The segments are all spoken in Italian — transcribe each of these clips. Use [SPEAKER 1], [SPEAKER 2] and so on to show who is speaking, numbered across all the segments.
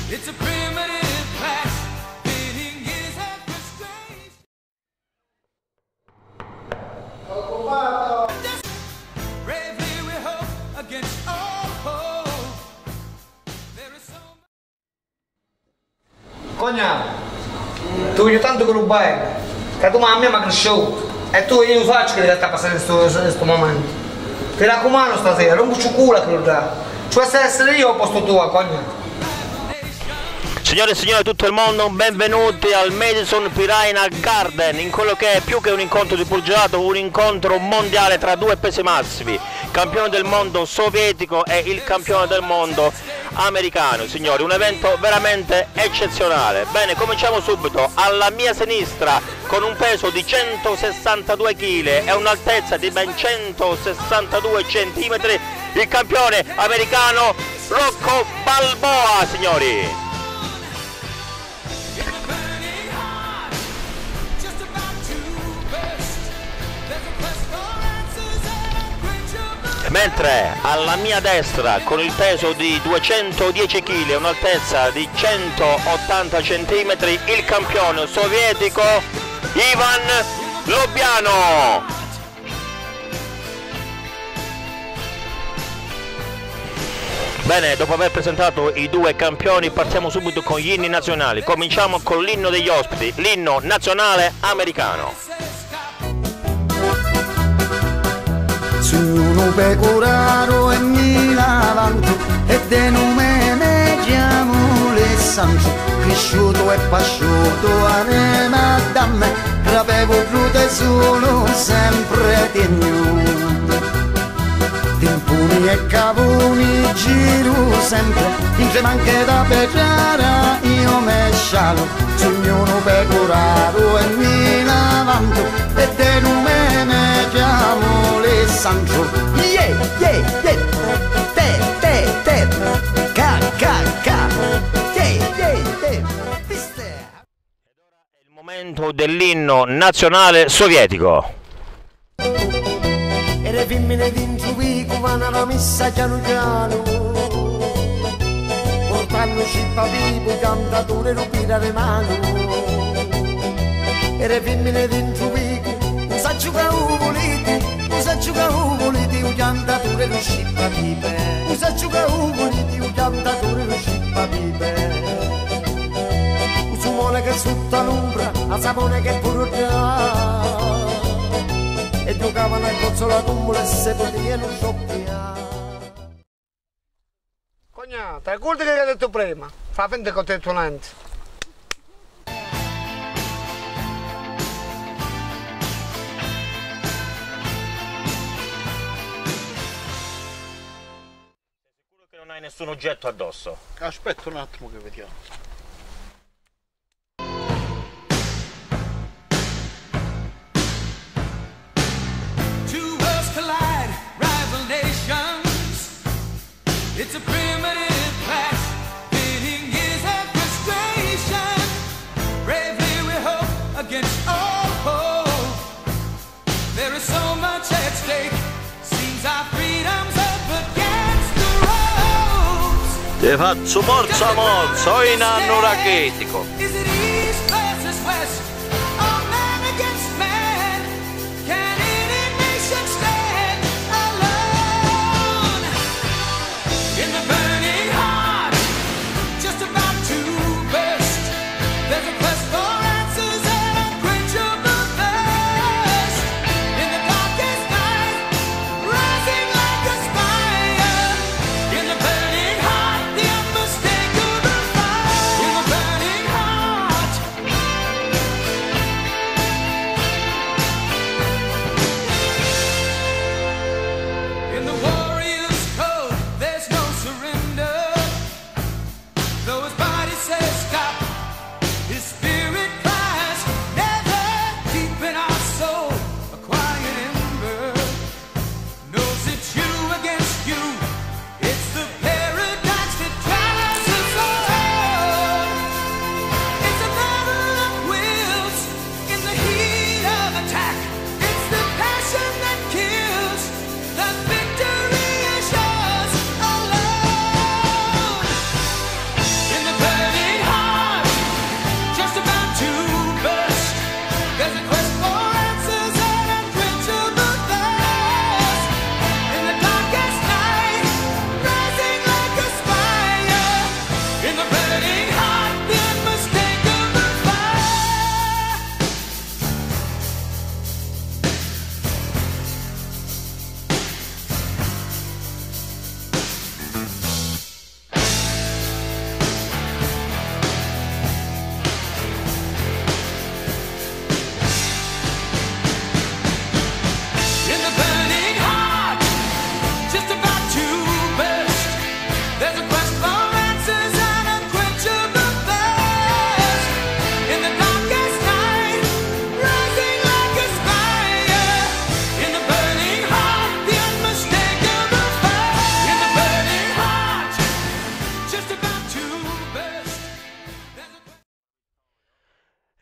[SPEAKER 1] It's a primitive clash, pitting his frustration. Bravely we hope against all hope. There is so much.
[SPEAKER 2] Cognato, tu voglio tanto che rubai, che tu mamma mi ha cresciuto e tu io faccio che devi stare passando questo momento. Ti raccomando stasera, non buccio culo che lo dà. Ci vuoi essere io al posto tuo, cognato.
[SPEAKER 3] Signore e signori di tutto il mondo, benvenuti al Madison Piranha Garden, in quello che è più che un incontro di pugilato, un incontro mondiale tra due pesi massimi, campione del mondo sovietico e il campione del mondo americano, signori, un evento veramente eccezionale. Bene, cominciamo subito. Alla mia sinistra, con un peso di 162 kg e un'altezza di ben 162 cm, il campione americano Rocco Balboa, signori. Mentre alla mia destra, con il peso di 210 kg e un'altezza di 180 cm, il campione sovietico Ivan Lobiano. Bene, dopo aver presentato i due campioni partiamo subito con gli inni nazionali. Cominciamo con l'inno degli ospiti, l'inno nazionale americano.
[SPEAKER 4] Sono pecoraro e mi lavanto e de nome me chiamo Alessandro, cresciuto e pasciuto a me madame, rapevo frutta e sono sempre tegno. Timpuni e cavoni giro sempre, in anche da Petrara io me scialo, sogno pecoraro e mi lavanto e de nome me chiamo Alessandro, yeah, yeah, yeah, te, ca, yeah, yeah, yeah,
[SPEAKER 3] Ed ora è il momento dell'inno nazionale sovietico.
[SPEAKER 4] E le femmine dentro vico vanno alla messa piano piano, portando cippa vivo, cantatore rubire le mani. E le femmine dentro vico, non sa giocare un volete, non sa giocare un volete, un cantatore lo scippa vive. Non sa giocare un volete, un cantatore lo scippa vive. Un sumone che sotto l'ombra, a sapone che pure già. E giocavano al cozzo la tumbola e se potevano scioppiare.
[SPEAKER 2] Cognato, è quello che hai detto prima, fa finta che ho detto niente.
[SPEAKER 3] Sei sicuro che non hai nessun oggetto addosso?
[SPEAKER 5] Aspetta un attimo che vediamo.
[SPEAKER 1] It's a primitive clash, pitting his frustration. Bravely we hope against all hope. There is so much at stake. Seems our freedom's up against the ropes.
[SPEAKER 5] Ti faccio morsa morsa, in anno rachetico.
[SPEAKER 1] Is it east versus west? Or man against man? Can any nation stand alone? In the burning heart, just about to burst, there's a quest for answers and unquenchable thirst. In the darkest night, rising like a spire. In the burning heart, the unmistakable fire. In the burning heart.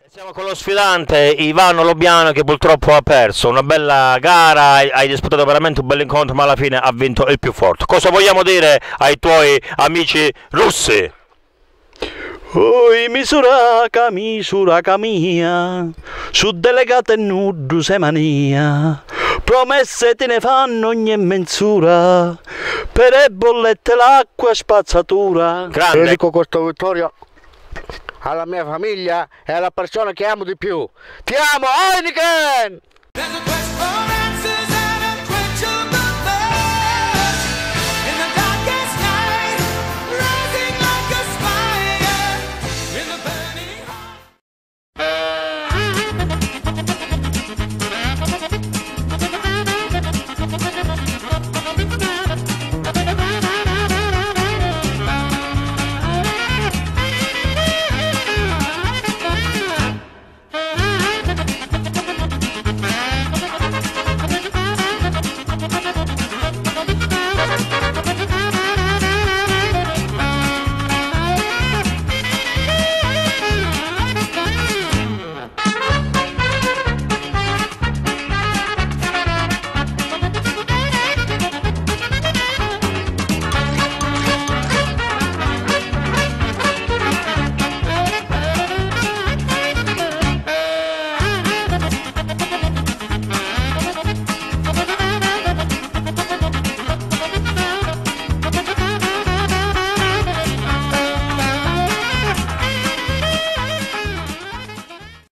[SPEAKER 3] Siamo con lo sfidante Ivano Lobiano che purtroppo ha perso una bella gara, hai disputato veramente un bel incontro ma alla fine ha vinto il più forte. Cosa vogliamo dire ai tuoi amici russi?
[SPEAKER 5] Oi misura mia, su delegate nudo se mania, promesse te ne fanno ogni mensura, per le bollette l'acqua spazzatura.
[SPEAKER 3] Grande.
[SPEAKER 6] Dedico questa vittoria alla mia famiglia e alla persona che amo di più. Ti amo, Heineken!
[SPEAKER 1] There's a quest for